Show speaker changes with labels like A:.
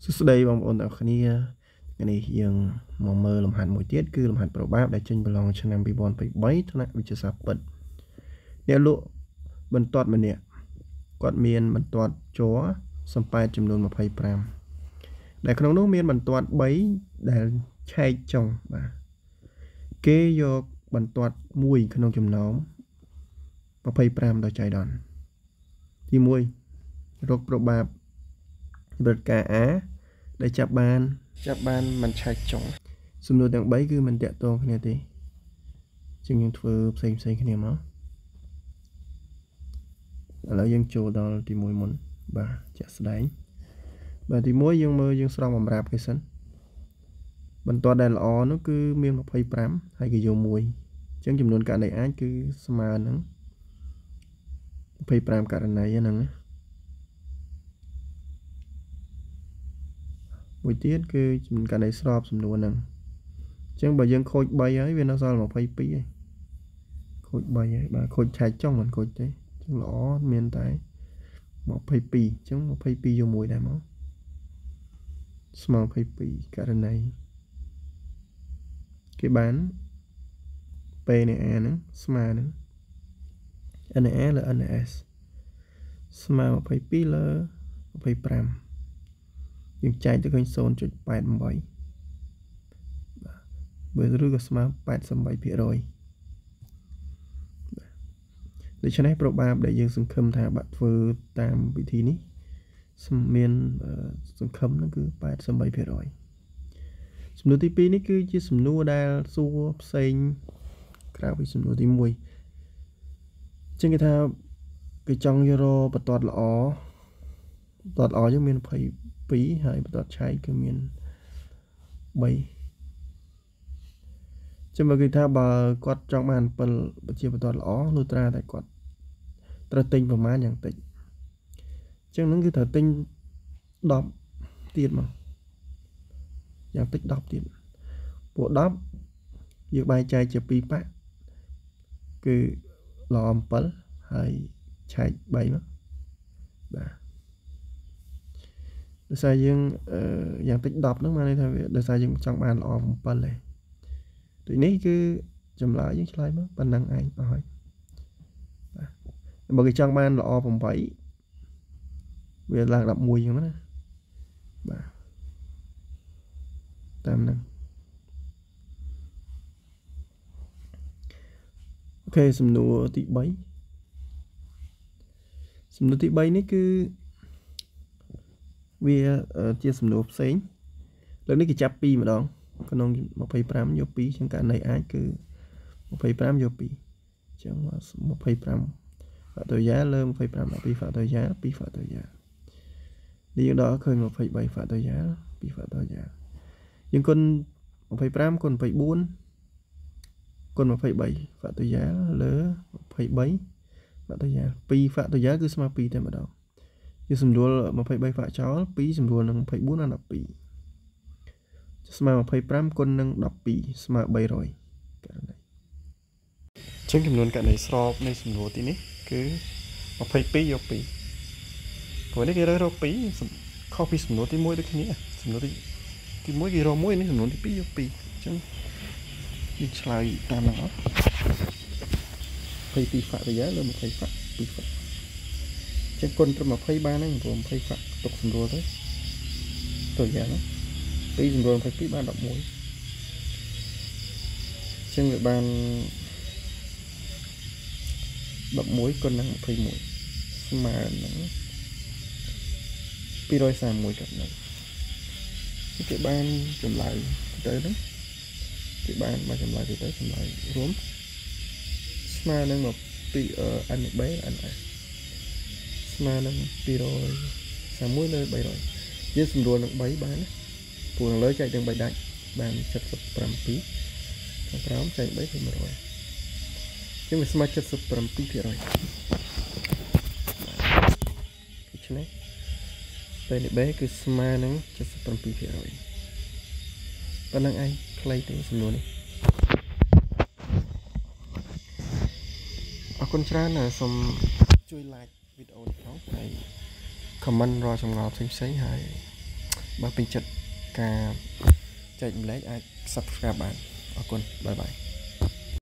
A: សួស្តីបងប្អូនទាំងអស់គ្នានេះយើងមកមើលលំហាត់មួយទៀតគឺលំហាត់ប្របាបដែលចេញប្រឡងឆ្នាំ2023ថ្នាក់វិទ្យាសាស្ត្រពិតអ្នកលក់បន្ទាត់ម្នាក់គាត់មានបន្ទាត់ជ័រសំប៉ែតចំនួន25ដែលក្នុងនោះមានបន្ទាត់3ដែលឆែកចុងបាទគេយកបន្ទាត់1ក្នុងចំណោម25ដល់ចៃដន្យទី1រកប្របាបបរិការ A ដែលចាប់បានមិនឆែកចុងសំណួរទាំង3គឺមិនតាក់ទងគ្នាទេជាងយើងធ្វើផ្សេងគ្នាមកឥឡូវយើងចូលដល់ទី1មុនបាទជាក់ស្ដែងបាទទី1យើងមើលយើងស្រង់បំរាប់គេសិនបន្ទាត់ដែលល្អនោះគឺមាន25ហើយគេយក1អញ្ចឹងចំនួនករណីអាចគឺស្មើនឹង25ករណីហ្នឹងណាមួយទៀតគឺចំនួនករណីស្របសំណួរហ្នឹងអញ្ចឹងបើយើងខូច3ហើយវានៅសល់22ហើយខូច3ហើយបាទខូចឆែកចុងមិនខូចទេអញ្ចឹងល្អមានតែ22អញ្ចឹង22យក1ដែរមកស្មើ22ករណីគេបានPនៃ A ហ្នឹងស្មើនឹង NA លើ NS ស្មើ22លើ25យើងចែកទៅឃើញ 0.88 បាទបើឬក៏ស្មើ 88%ដូច្នេះប្របាបដែលយើងសង្ឃឹមថាបាក់ធ្វើតាមវិធីនេះមានសង្ឃឹមហ្នឹងគឺ 88%សំណួរទី2នេះគឺជាសំណួរដែលសួរផ្សេងក្រៅពីសំណួរទី1ចឹងគេថាគេចង់យករបន្ទាត់ល្អយើងមាន22ហើយបន្ទាត់ឆែកគឺមាន3ចាំមើលគេថាបើគាត់ចង់បាន7ជាបន្ទាត់ល្អនោះត្រាតែគាត់ត្រូវទិញប្រមាណយ៉ាងតិចអញ្ចឹងហ្នឹងគឺត្រូវទិញ10ទៀតមកយ៉ាងតិច10ទៀតពួក10យើងបែងចែកជា2ប៉ាក់គឺល្អ7ហើយឆែក3មកបាទដោយសារយើងយ៉ាងតិច10ហ្នឹងមកន័យថាវាដោយសារយើងចង់បានល្អ7ទេដូចនេះគឺចម្លើយយើងឆ្លើយមកប៉ុណ្ណឹងឯងអស់ហើយបាទបើគេចង់បានល្អ8វាឡើង11អញ្ចឹងណាបាទតាមហ្នឹងអូខេសំណួរទី3នេះគឺវាជាសំណួរផ្សេងលើនេះគេចាប់2ម្ដងក្នុង25យក2ចឹងករណីអាចគឺ25យក2ចឹង25ហ្វាក់តូរីយ៉ាលើ25ដល់2ហ្វាក់តូរីយ៉ា2ហ្វាក់តូរីយ៉ានេះយើងដល់ឃើញ23ហ្វាក់តូរីយ៉ា2ហ្វាក់តូរីយ៉ាយើងគុណ25គុណ24គុណ23ហ្វាក់តូរីយ៉ាលើ23ហ្វាក់តូរីយ៉ា2ហ្វាក់តូរីយ៉ាគឺស្មើ2តែម្ដងយើងសម្រួល23ហ្វាក់ចោល2សម្រួលនឹង24និង12ស្មើ25គុណនឹង12ស្មើ300ករណីចឹងចំនួនករណីស្របនៃសំណួរទីនេះគឺ22យក2ព្រោះនេះគេរើសរក2ខុសពីសំណួរទី1ដូចគ្នាសំណួរទី1គេរក1នេះសំណួរទី2យក2អញ្ចឹងយើងឆ្លើយតាមហ្នឹងអត់22ហ្វាក់ទៅយ៉ាលើ20ហ្វាក់2ហ្វាក់ចឹងគុណត្រឹម20បានហ្នឹងព្រោះ20ហ្វាក់ទុកសម្រួលទៅយ៉ាងណា2សម្រួល22បាន11ចឹងវាបាន11គុណនឹង21ស្មើនឹង231ករណីគេបានចម្លើយទៅហ្នឹងគេបានចម្លើយទៅចម្លើយរួមស្មើនឹងNB NS ស្មើនឹង231លើ300យើងសម្រួលនឹង3បានណាព្រោះខាងលើចែកទាំង3ដាច់បាន77ខាងក្រោមចែក3គឺ100ចឹងវាស្មើ 77%ដូច្នេះពេលនេះ B គឺស្មើនឹង 77%ប៉ុណ្ណឹងឯងខ្លីទៅសំណួរនេះអរគុណច្រើនសូមជួយ like វីដេអូនេះផងហើយ comment រាល់ចម្ងល់ផ្សេងៗហើយបើពេញចិត្តការចែកម្លែកអាច subscribe បានអរគុណបាយបាយ